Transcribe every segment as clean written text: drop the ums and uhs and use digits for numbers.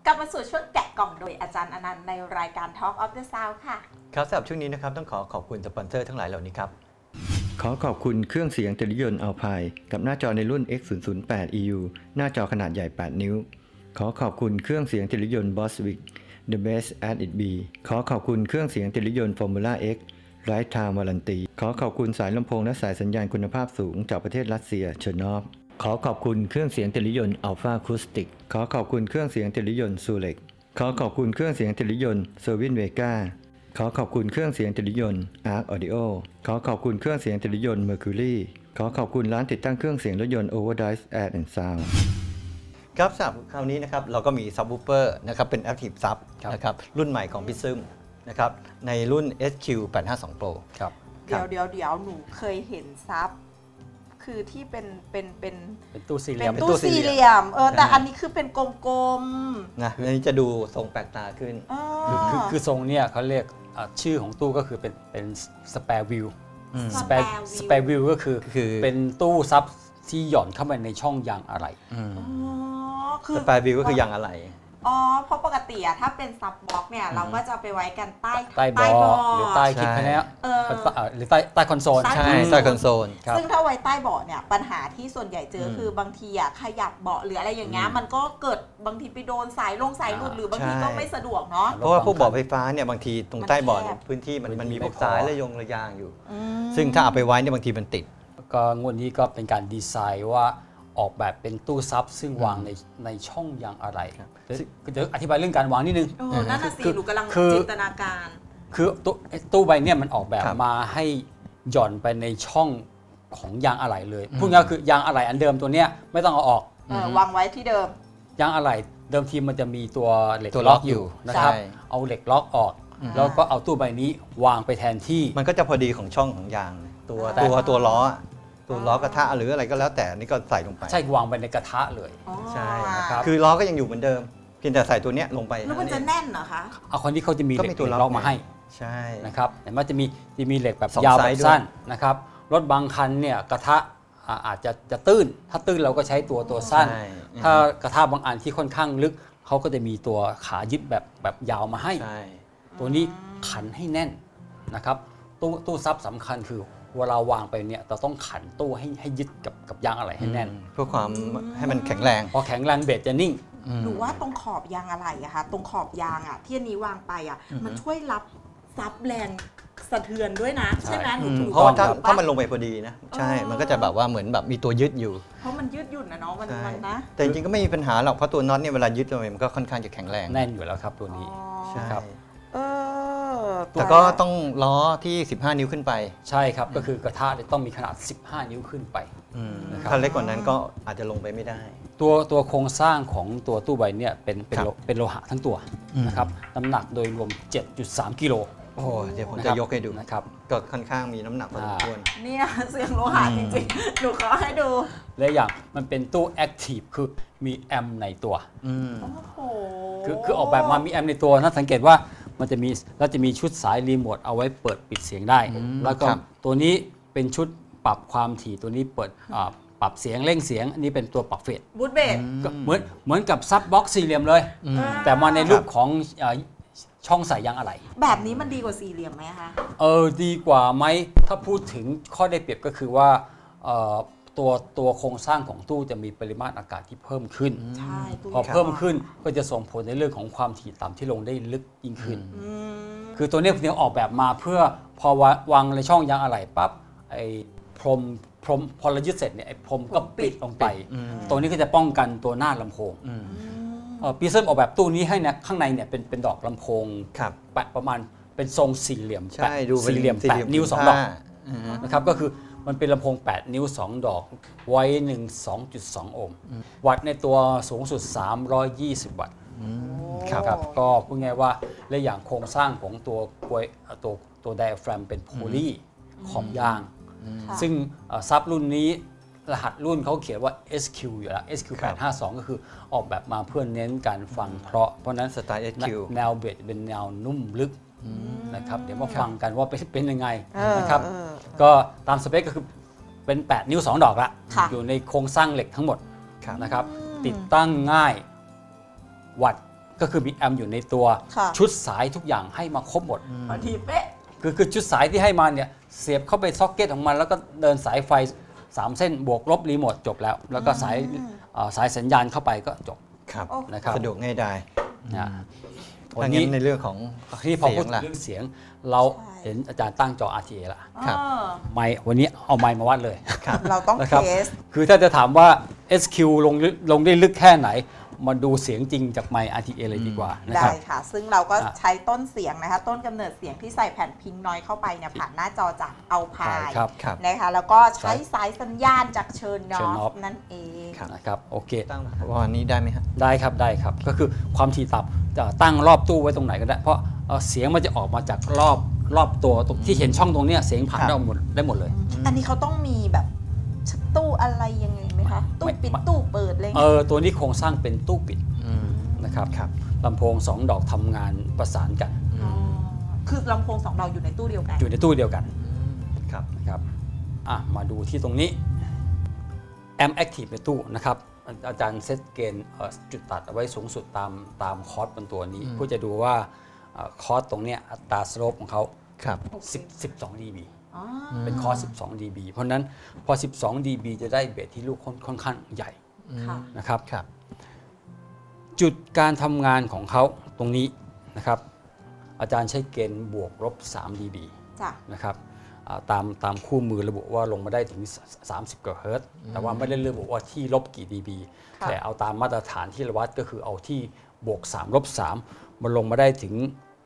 กลับมาสู่ช่วงแกะกล่องโดยอาจารย์อนันต์ในรายการ Talk of the Sound ค่ะครับสำหรับช่วงนี้นะครับต้องขอบคุณสปอนเซอร์ทั้งหลายเหล่านี้ครับขอขอบคุณเครื่องเสียงเทเลวิชันอัลไพกับหน้าจอในรุ่น X008 EU หน้าจอขนาดใหญ่ 8 นิ้วขอขอบคุณเครื่องเสียงเทเลวิชัน Boswick The Best as it be ขอขอบคุณเครื่องเสียงเทเลวิชัน Formula X Lifetime Warranty ขอขอบคุณสายลำโพงและสายสัญญาณคุณภาพสูงจากประเทศรัสเซียเชอร์นอฟขอขอบคุณเครื่องเสียงเทเลวิชัน Alpha Acoustic ขอขอบคุณเครื่องเสียงเทเลวิชัน Sulex ขอขอบคุณเครื่องเสียงเทเลวิชัน Servin Vegaขอขอบคุณเครื่องเสียงเทเลวิชัน Arc Audio ขอขอบคุณเครื่องเสียงเทเลวิชัน Mercury ขอขอบคุณร้านติดตั้งเครื่องเสียงรถยนต์ Overdrive Air and Sound ครับสำหรับคราวนี้นะครับเราก็มีซับวูฟเฟอร์นะครับเป็น Active Sub นะครับรุ่นใหม่ของพี่ซึมนะครับในรุ่น SQ852 Pro ครับเดี๋ยวหนูเคยเห็นซับคือที่เป็นตู้สี่เหลี่ยมตู้สี่เหลี่ยมแต่อันนี้คือเป็นกลมๆนะอันนี้จะดูทรงแปลกตาขึ้นคือทรงเนี่ยเขาเรียกชื่อของตู้ก็คือเป็น spare view spare view ก็คือเป็นตู้ซับที่หย่อนเข้าไปในช่องยางอะไร spare view ก็คือยางอะไรเพราะปกติถ้าเป็นซับบล็อกเนี่ยเราก็จะไปไว้กันใต้บอหรือใต้คลิปนี้หรือใต้คอนโซลใช่ใต้คอนโซลซึ่งถ้าไว้ใต้เบาะเนี่ยปัญหาที่ส่วนใหญ่เจอคือบางทีขยับเบาะหรืออะไรอย่างเงี้ยมันก็เกิดบางทีไปโดนสายหลุดหรือบางทีก็ไม่สะดวกเนาะเพราะว่าพวกเบาะไฟฟ้าเนี่ยบางทีตรงใต้เบาะพื้นที่มันมีพวกสายระยางอยู่ซึ่งถ้าเอาไปไว้เนี่ยบางทีมันติดก็งวดนี้ก็เป็นการดีไซน์ว่าออกแบบเป็นตู้ซับซึ่งวางในช่องยางอะไรเดี๋ยวอธิบายเรื่องการวางนิดนึงนั่นน่ะสิหนูกำลังจินตนาการคือตู้ใบเนี่ยมันออกแบบมาให้หย่อนไปในช่องของยางอะไหล่เลยพูดง่ายๆคือยางอะไหล่อันเดิมตัวเนี้ยไม่ต้องเอาออกวางไว้ที่เดิมยางอะไหล่เดิมทีมันจะมีตัวเหล็กล็อกอยู่นะครับเอาเหล็กล็อกออกแล้วก็เอาตู้ใบนี้วางไปแทนที่มันก็จะพอดีของช่องของยางตัวล้อกระทะหรืออะไรก็แล้วแต่นี่ก็ใส่ลงไปใช่วางไปในกระทะเลยใช่นะครับคือล้อก็ยังอยู่เหมือนเดิมเพียงแต่ใส่ตัวเนี้ยลงไปแล้วมันจะแน่นเหรอคะเอาคนที่เขาจะมีเหล็กล็อกมาให้ใช่นะครับแต่ว่าจะมีเหล็กแบบยาวแบบสั้นนะครับรถบางคันเนี่ยกระทะอาจจะตื้นถ้าตื้นเราก็ใช้ตัวสั้นถ้ากระทะบางอันที่ค่อนข้างลึกเขาก็จะมีตัวขายึดแบบยาวมาให้ตัวนี้ขันให้แน่นนะครับตู้ซับสำคัญคือเวลาวางไปเนี่ยเราต้องขันตู้ให้ยึดกับยางอะไรให้แน่นเพื่อความให้มันแข็งแรงพอแข็งแรงเบสจะนิ่งหรือว่าตรงขอบยางอะไรอะคะตรงขอบยางอะที่อันนี้วางไปอะมันช่วยรับซับแรงสะเทือนด้วยนะใช่ไหมเพราะว่าถ้ามันลงไปพอดีนะใช่มันก็จะแบบว่าเหมือนแบบมีตัวยึดอยู่เพราะมันยืดหยุ่นนะเนาะมันนะแต่จริงๆก็ไม่มีปัญหาหรอกเพราะตัวน็อตเนี่ยเวลายึดลงไปมันก็ค่อนข้างจะแข็งแรงแน่นอยู่แล้วครับตัวนี้ใช่ครับแต่ก็ต้องล้อที่15นิ้วขึ้นไปใช่ครับก็คือกระทะต้องมีขนาด15นิ้วขึ้นไปถ้าเล็กกว่านั้นก็อาจจะลงไปไม่ได้ตัวโครงสร้างของตัวตู้ใบเนี่ยเป็นโลหะทั้งตัวนะครับน้ำหนักโดยรวม 7.3 กิโลโอ้เดี๋ยวผมจะยกให้ดูนะครับก็ค่อนข้างมีน้ำหนักพอสมควรเนี่ยเสียงโลหะจริงๆหนูขอให้ดูและอย่างมันเป็นตู้แอคทีฟคือมีแอมป์ในตัวคือออกแบบมามีแอมป์ในตัวนะสังเกตว่ามันจะมีชุดสายรีโมทเอาไว้เปิดปิดเสียงได้แล้วก็ตัวนี้เป็นชุดปรับความถี่ตัวนี้เปิดปรับเสียงเร่งเสียงอันนี้เป็นตัวปรับเฟสบูทเบสเหมือนกับซับบ็อกซ์สี่เหลี่ยมเลยแต่มาในรูปของช่องใส่ยางอะไหล่แบบนี้มันดีกว่าสี่เหลี่ยมไหมคะดีกว่าไหมถ้าพูดถึงข้อได้เปรียบก็คือว่าตัวโครงสร้างของตู้จะมีปริมาตรอากาศที่เพิ่มขึ้นพอเพิ่มขึ้นก็จะส่งผลในเรื่องของความถี่ต่ำที่ลงได้ลึกยิ่งขึ้นคือตัวนี้ออกแบบมาเพื่อพอวางในช่องยางอะไหล่ปั๊บไอ้พรมพอเรายึดเสร็จเนี่ยไอ้พรมก็ปิดลงไปตัวนี้ก็จะป้องกันตัวหน้าลำโพงปีเซอร์ออกแบบตู้นี้ให้นะข้างในเนี่ยเป็นดอกลำโพงแปะประมาณเป็นทรงสี่เหลี่ยม8 นิ้ว2 ดอกนะครับก็คือมันเป็นลำโพง8 นิ้ว 2 ดอกไว้ 2.2 โอห์มวัตต์ในตัวสูงสุด320 วัตต์ครับก็พูดง่ายว่าและอย่างโครงสร้างของตัวไดอะแฟรมเป็นโพลีขอบยางซึ่งซับรุ่นนี้รหัสรุ่นเขาเขียนว่า SQ อยู่แล้ว SQ852 ก็คือออกแบบมาเพื่อเน้นการฟังเพราะนั้นสไตล์ SQ แนวเบสเป็นแนวนุ่มลึกนะครับเดี๋ยวมาฟังกันว่าเป็นยังไงนะครับก็ตามสเปคก็คือเป็น 8 นิ้ว 2 ดอกละอยู่ในโครงสร้างเหล็กทั้งหมดนะครับติดตั้งง่ายวัตต์ก็คือมีแอมป์อยู่ในตัวค่ะชุดสายทุกอย่างให้มาครบหมดพอดีเป๊ะคือชุดสายที่ให้มาเนี่ยเสียบเข้าไปซ็อกเก็ตของมันแล้วก็เดินสายไฟ 3 เส้นบวกลบรีโมทจบแล้ว แล้วก็สายสัญญาณเข้าไปก็จบครับนะครับสะดวกง่ายดายนะถ้างั้นในเรื่องของที่พอพูดเสียงถึล่ะงเรื่องเสียง เราเห็นอาจารย์ตั้งจอ RTA ละครับไมค์วันนี้เอาไมค์มาวัดเลยครับเราต้องนะเทครับสคือถ้าจะถามว่า SQ ลงได้ลึกแค่ไหน มาดูเสียงจริงจากไมค์ RTA เลยดีกว่านะคได้รับค่ะ ซึ่งเราก็อ่ะใช้ต้นเสียงนะคะ ต้นกำเนิดเสียงที่ใส่แผ่นพิงนอยเข้าไปเนี่ยผ่านหน้าจอจากเอาพายครับครับนะคะแล้วก็ใช้สายสัญญาณจากเชิญนอ Chernoff ฟนั่นเองนะครับโอเคตั้งวันนี้ได้ไหมฮะได้ครับได้ครับก็คือความถี่ต่ำจะตั้งรอบตู้ไว้ตรงไหนก็ได้ เพราะเสียงมันจะออกมาจากรอบตัวตรงที่เห็นช่องตรงเนี้ยเสียงผ่านครับได้หมดเลยอันนี้เขาต้องมีแบบตู้อะไรยังไงไหมคะ ตู้ปิดไม่ตู้เปิดอะไรอย่างเงี้ยตัวนี้โครงสร้างเป็นตู้ปิดอืมนะครับครับลำโพง2 ดอกทำงานประสานกันอ๋อคือลำโพง2 ดอกอยู่ในตู้เดียวกันอยู่ในตู้เดียวกันครับนะครับมาดูที่ตรงนี้แอมแอคทีฟในตู้นะครับอาจารย์เซตเกณฑ์จุดตัดเอาไว้สูงสุดตามคอร์สบนตัวนี้ เพื่อจะดูว่าคอร์สตรงเนี้ยอัตราสโลปของเขาครับ 12 dB อ๋อเป็นคอร์ส12 dB เพราะฉะนั้นพอ 12 dB จะได้เบสที่ลูกค่อนข้างใหญ่ค่ะนะครับครับจุดการทำงานของเขาตรงนี้นะครับอาจารย์ใช้เกณฑ์บวกลบ3 dB จ้ะนะครับตามคู่มือระบุว่าลงมาได้ถึง 30 กว่าเฮิรตซ์แต่ว่าไม่ได้ระบุว่าที่ลบกี่ dB แต่เอาตามมาตรฐานที่เราวัดก็คือเอาที่บวก3ลบ3มันลงมาได้ถึง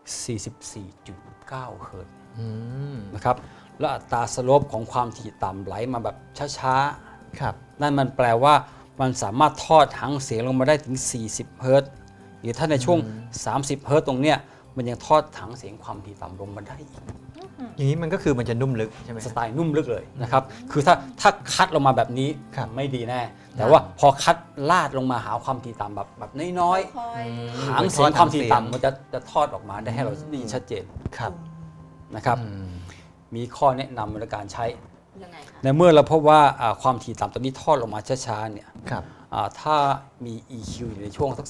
44.9 เฮิรตซ์อืมนะครับแล้วอัตราสโลปของความถี่ต่ำไหลมาแบบช้าครับๆนั่นมันแปลว่ามันสามารถทอดหางเสียงลงมาได้ถึง 40 เฮิรตซ์หรือถ้าในช่วง 30 เฮิรตซ์ตรงเนี้ยมันยังทอดหางเสียงความถี่ต่ำลงมาได้อีกอย่างนี้มันก็คือมันจะนุ่มลึกใช่ไหมสไตล์นุ่มลึกเลยนะครับคือถ้าคัดลงมาแบบนี้ครับไม่ดีแน่ แต่ว่าพอคัดลาดลงมาหาความถี่ต่ำแบบน้อยค่อยๆหางเสียงความถี่ต่ำมันจะทอดออกมาได้ให้เราได้ยินชัดเจนครับนะครับอืมมีข้อแนะนำในการใช้ๆยังไงคะในเมื่อเราพบว่าความถี่ต่ำตัวนี้ทอดลงมาช้าๆเนี่ยครับถ้ามี EQ อยู่ในช่วงสัก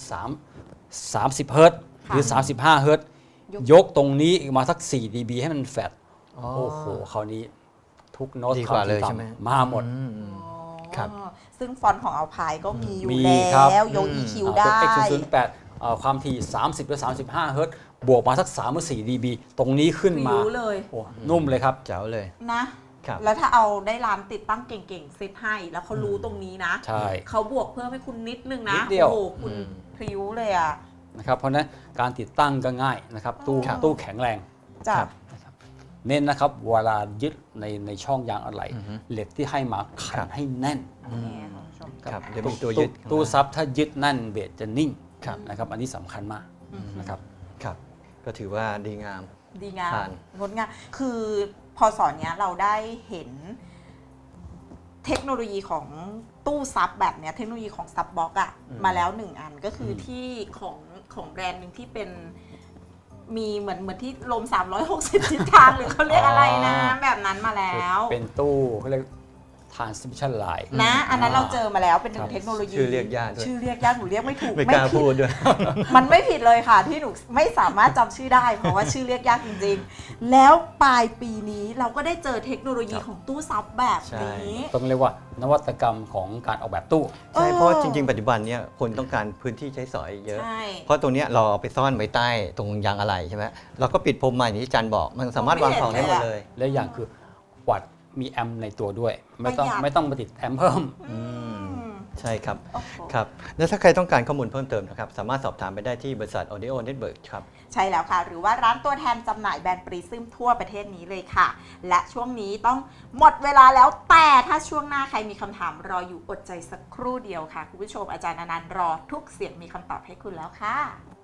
30 เฮิรตซ์หรือ 35 เฮิรตซ์ยกตรงนี้มาสัก 4 dB ให้มันแฟดอ๋อโอ้โหคราวนี้ทุกโน้ตดีกว่าเลยควใช่ไหมถี่ต่ำมาหมดอืม ครับอ๋อซึ่งฟอนต์ของเอาพายก็มีอยู่มีแลครับ้ว ยก EQ ได้ตัว X008 ความถี่ 30 หรือ 35 เฮิรตซ์บวกมาสัก 3 หรือ 4 dB ตรงนี้ขึ้นมารู้เลยโอ้นุ่มเลยครับแจ๋วเลยนะครับแล้วถ้าเอาได้ร้านติดตั้งเก่งๆเซตให้ แล้วเขารู้ตรงนี้นะใช่เขาบวกเพิ่มให้คุณนิดนึงนะนิดเดียวโอ้โหคุณพริ้วเลยอ่ะนะครับเพราะฉะนั้นการติดตั้งก็ง่ายนะครับตู้แข็งแรงจ้ะครับเน้นนะครับเวลายึดในช่องยางอะไหล่เหล็กที่ให้มาขัครันบให้แน่นนี่คุณผู้ชมครับเดี๋ยวมีตัวยึดตู้ซับถ้ายึดแน่นเบสจะนิ่งครับนะครับอันนี้สำคัญมากนะครับครับ ก็ถือว่าดีงามดีงามผ่านงดงามคือพอสอนเนี้ยเราได้เห็นเทคโนโลยีของตู้ซับแบบเนี้ยเทคโนโลยีของซับบล็อกอะมาแล้ว1 อันก็คือที่ของแบรนด์หนึ่งที่เป็นมีเหมือนที่ลม 360 ทิศทางหรือเขาเรียกอะไรนะ แบบนั้นมาแล้วเป็นตู้เขาเรียก transmission line นะอันนั้นเราเจอมาแล้วเป็นหนึ่ครังบเทคโนโลยีชื่อเรียกยากด้วยชื่อเรียกยากหนูเรียกไม่ถูกไม่กล้าผิพูดด้วยมันไม่ผิดเลยค่ะ ที่หนูไม่สามารถจำชื่อได้ เพราะว่าชื่อเรียกยากจริงๆ แล้วปลายปีนี้เราก็ได้เจอเทคโนโลยีของตู้ซับแบบนี้ต้องเรียกว่านวัตกรรมของการออกแบบตู้ใช่เพราะว่าจริง ๆ ปัจจุบันเนี่ยคนต้องการพื้นที่ใช้สอยเยอะใช่เพราะตรงเนี้ยเราเอาไปซ่อนไว้ใต้ตรงยางอะไหล่ใช่ไหมเราก็ปิดพรมมาอย่างที่อาจารย์บอก มันสามารถวางของได้หมดเลยและอย่างคือวัดมีแอมป์ในตัวด้วย ไม่ต้องประหยัดไม่ต้องมาติดแอมป์เพิ่มใช่ครับโอ้โหครับ แล้วถ้าใครต้องการข้อมูลเพิ่มเติมนะครับ สามารถสอบถามไปได้ที่บริษัท Audio Network ครับใช่แล้วค่ะ หรือว่าร้านตัวแทนจำหน่ายแบรนด์ปรีซึมทั่วประเทศนี้เลยค่ะ และช่วงนี้ต้องหมดเวลาแล้วแต่ถ้าช่วงหน้าใครมีคำถามรออยู่อดใจสักครู่เดียวค่ะ คุณผู้ชมอาจารย์อนันต์รอทุกเสียงมีคำตอบให้คุณแล้วค่ะ